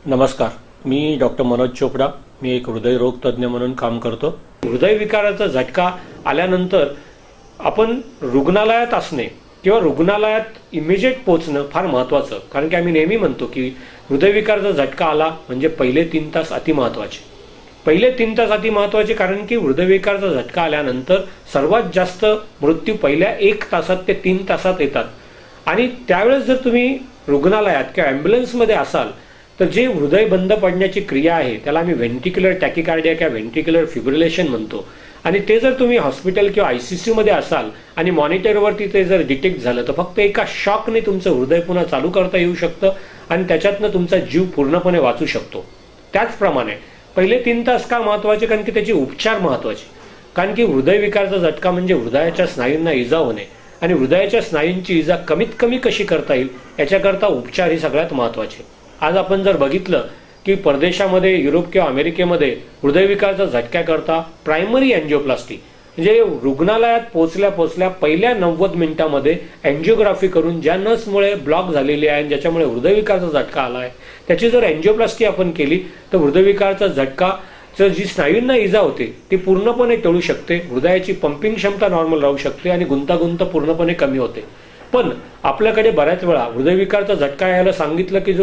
नमस्कार, मी डॉक्टर मनोज चोपडा. मी एक हृदयरोग तज्ञ म्हणून काम करतो. हृदयविकाराचा झटका आल्यानंतर आपण रुग्णालयात असणे किंवा रुग्णालयात इमिजिएट पोहोचणं फार महत्त्वाचं. कारण की आम्ही नेहमी म्हणतो की हृदयविकाराचा झटका आला म्हणजे पहिले 3 तास अतिमहत्त्वाचे. पहिले 3 तास अतिमहत्त्वाचे कारण की हृदयविकाराचा झटका आल्यानंतर सर्वात जास्त मृत्यू पहिल्या 1 तासात ते 3 तासात येतात. आणि त्यावेळेस जर तुम्ही रुग्णालयात किंवा ॲम्ब्युलन्समध्ये असाल तर जे हृदय बंद पडण्याची क्रिया आहे त्याला आम्ही व्हेंट्रिक्युलर टॅकिकार्डिया किंवा व्हेंट्रिक्युलर फिब्रिलेशन म्हणतो. आणि ते जर तुम्ही हॉस्पिटल किंवा ICU मध्ये असाल आणि मॉनिटरवरती ते जर डिटेक्ट झालं तर फक्त एका शॉकने तुमचं हृदय पुन्हा चालू करता येऊ शकतं आणि त्याच्यातनं तुमचा जीव पूर्णपणे वाचू शकतो. त्याचप्रमाणे पहिले 3 तास का महत्त्वाचे? कारण की त्याचे उपचार महत्त्वाचे. कारण की हृदयविकाराचा झटका म्हणजे हृदयाच्या स्नायूंना इजा होणे आणि हृदयाच्या स्नायूंची इजा कमीत कमी कशी करता येईल याच्याकरता उपचार हे सगळ्यात महत्त्वाचे. आज आपण जर बघितलं की परदेशामध्ये युरोप किंवा अमेरिकेमध्ये हृदयविकाराचा झटक्याकरता प्रायमरी अँजिओप्लास्टी म्हणजे रुग्णालयात पोहोचल्या पहिल्या 90 मिनिटांमध्ये अँजिओग्राफी करून ज्या नसमुळे ब्लॉक झालेली आहे आणि ज्याच्यामुळे हृदयविकाराचा झटका आला आहे त्याची जर अँजिओप्लास्टी आपण केली तर हृदयविकाराचा झटका जी स्नायूंना इजा होते ती पूर्णपणे टळू शकते. हृदयाची पंपिंग क्षमता नॉर्मल राहू शकते आणि गुंतागुंत पूर्णपणे कमी होते. पण आपल्याकडे बऱ्याच वेळा हृदयविकाराचा झटका यायला सांगितलं की जो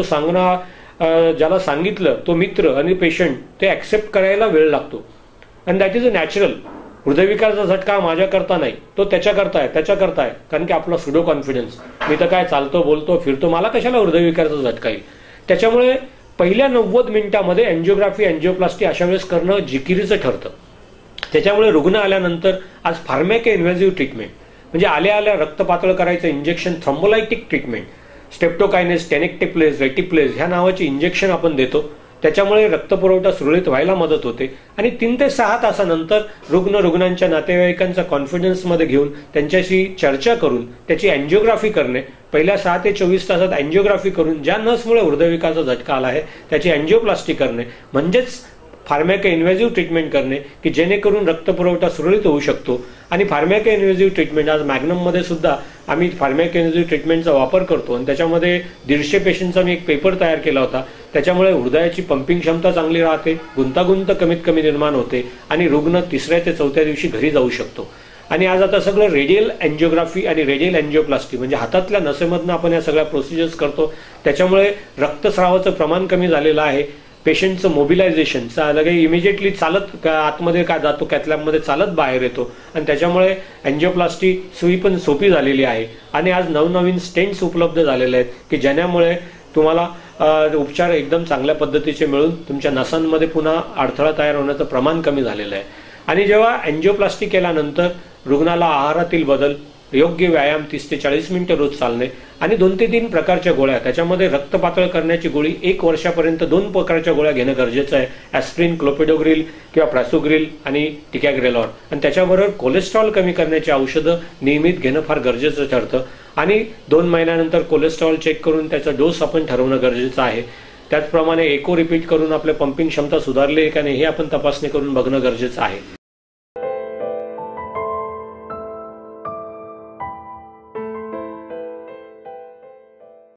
ज्याला सांगितलं तो मित्र आणि पेशंट ते ऍक्सेप्ट करायला वेळ लागतो. आणि दॅट इज अ नॅचरल. हृदयविकाराचा झटका माझ्याकरता नाही, तो त्याच्याकरता आहे. कारण की आपला सुडो कॉन्फिडन्स, मी तर काय चालतो बोलतो फिरतो, मला कशाला हृदयविकाराचा झटका येईल. त्याच्यामुळे पहिल्या 90 मिनिटांमध्ये अँजिओग्राफी अँजिओप्लास्टी अशा वेळेस करणं जिकिरीचं ठरतं. त्याच्यामुळे रुग्ण आल्यानंतर आज फार्मॅको इन्व्हेसिव्ह ट्रीटमेंट म्हणजे आल्या रक्त पातळ करायचं इंजेक्शन, थ्रोम्बोलायटिक ट्रीटमेंट, स्टेप्टोकायनेस, टेनेक्टेप्लेज, रेटिप्लेज ह्या नावाची इंजेक्शन आपण देतो. त्याच्यामुळे रक्तपुरवठा सुरळीत व्हायला मदत होते. आणि 3 ते 6 तासानंतर रुग्णांच्या नातेवाईकांचा कॉन्फिडन्समध्ये घेऊन त्यांच्याशी चर्चा करून त्याची अँजिओग्राफी करणे. पहिल्या 6 ते 24 तासात अँजिओग्राफी करून ज्या नसमुळे हृदयविकाराचा झटका आला आहे त्याची अँजिओप्लास्टी करणे म्हणजेच फार्मॅको इन्व्हेसिव्ह ट्रीटमेंट करणे की जेणेकरून रक्तपुरवठा सुरळीत होऊ शकतो. आणि फार्मॅको इन्व्हेसिव्ह ट्रीटमेंट आज मॅग्नममध्ये सुद्धा आम्ही फार्मॅको इन्व्हेसिव्ह ट्रीटमेंटचा वापर करतो. आणि त्याच्यामध्ये 150 पेशंटचा मी एक पेपर तयार केला होता. त्याच्यामुळे हृदयाची पंपिंग क्षमता चांगली राहते, गुंतागुंत कमीत कमी निर्माण होते आणि रुग्ण 3ऱ्या ते 4थ्या दिवशी घरी जाऊ शकतो. आणि आज आता सगळं रेडियल अँजिओग्राफी आणि रेडियल अँजिओप्लास्टी म्हणजे हातातल्या नसेमधनं आपण या सगळ्या प्रोसिजर्स करतो. त्याच्यामुळे रक्तस्रावाचं प्रमाण कमी झालेलं आहे. पेशंटचं मोबिलायझेशन लगे इमिजिएटली चालत आतमध्ये काय जातो, कॅथलॅबमध्ये चालत बाहेर येतो. आणि त्याच्यामुळे अँजिओप्लास्टी सुई पण सोपी झालेली आहे. आणि आज नवनवीन स्टेंट्स उपलब्ध झालेले आहेत की ज्यामुळे तुम्हाला उपचार एकदम चांगल्या पद्धतीचे मिळून तुमच्या नसांमध्ये पुन्हा अडथळा तयार होण्याचं प्रमाण कमी झालेलं आहे. आणि जेव्हा अँजिओप्लास्टी केल्यानंतर रुग्णाला आहारातील बदल, योग्य व्यायाम 30 ते 40 मिनिटं रोज चालणे आणि 2 ते 3 प्रकारच्या गोळ्या, त्याच्यामध्ये रक्त पातळ करण्याची गोळी 1 वर्षापर्यंत 2 प्रकारच्या गोळ्या घेणं गरजेचं आहे. ॲस्प्रिन, क्लोपिडोग्रिल किंवा प्रॅसोग्रिल आणि टिकॅग्रेलॉर. आणि त्याच्याबरोबर कोलेस्ट्रॉल कमी करण्याची औषधं नियमित घेणं फार गरजेचं ठरतं. आणि 2 महिन्यानंतर कोलेस्ट्रॉल चेक करून त्याचा डोस आपण ठरवणं गरजेचं आहे. त्याचप्रमाणे एको रिपीट करून आपल्या पंपिंग क्षमता सुधारली आहे का नाही हे आपण तपासणी करून बघणं गरजेचं आहे.